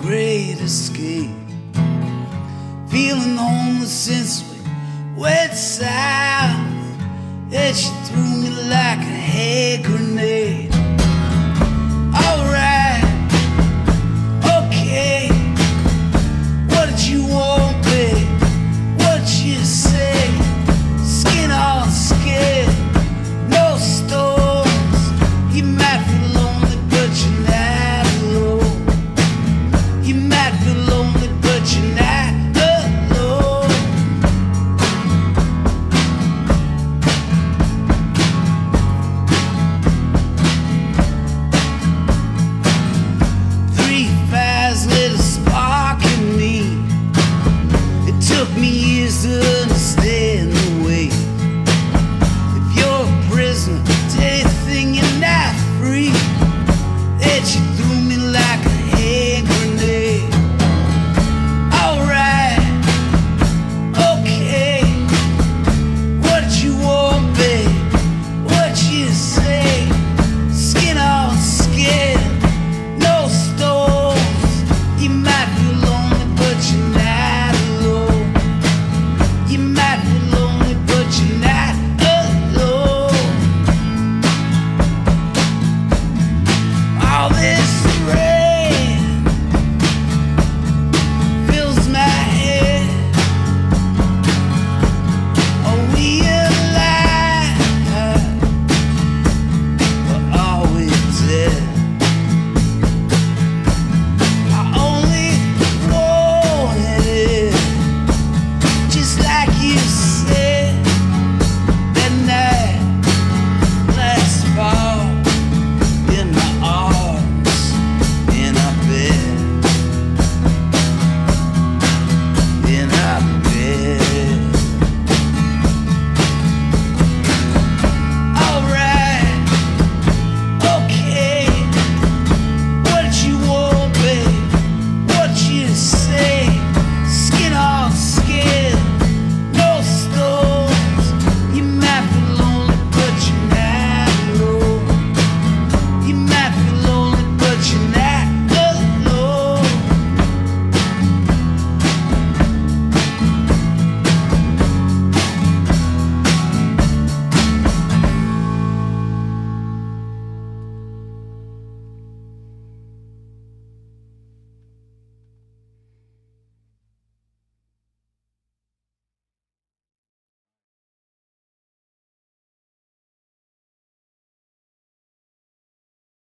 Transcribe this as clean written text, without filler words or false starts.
great escape. Feeling homeless since we went south, and she threw me like a hand grenade. Alright, okay, what did you want, babe? What'd you say? Skin on skin, no storms. You might feel lonely, but you're not alone. You might feel lonely, but you're not alone. Three fires lit a spark in me. It took me years to understand the way. If you're a prisoner to anything you